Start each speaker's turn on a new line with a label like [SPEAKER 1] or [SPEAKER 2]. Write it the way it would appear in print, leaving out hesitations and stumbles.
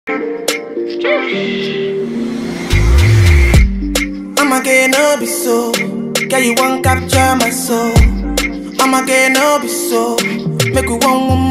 [SPEAKER 1] I'ma get no be so. Girl, you won't capture my soul. I'ma get no be so. Make we one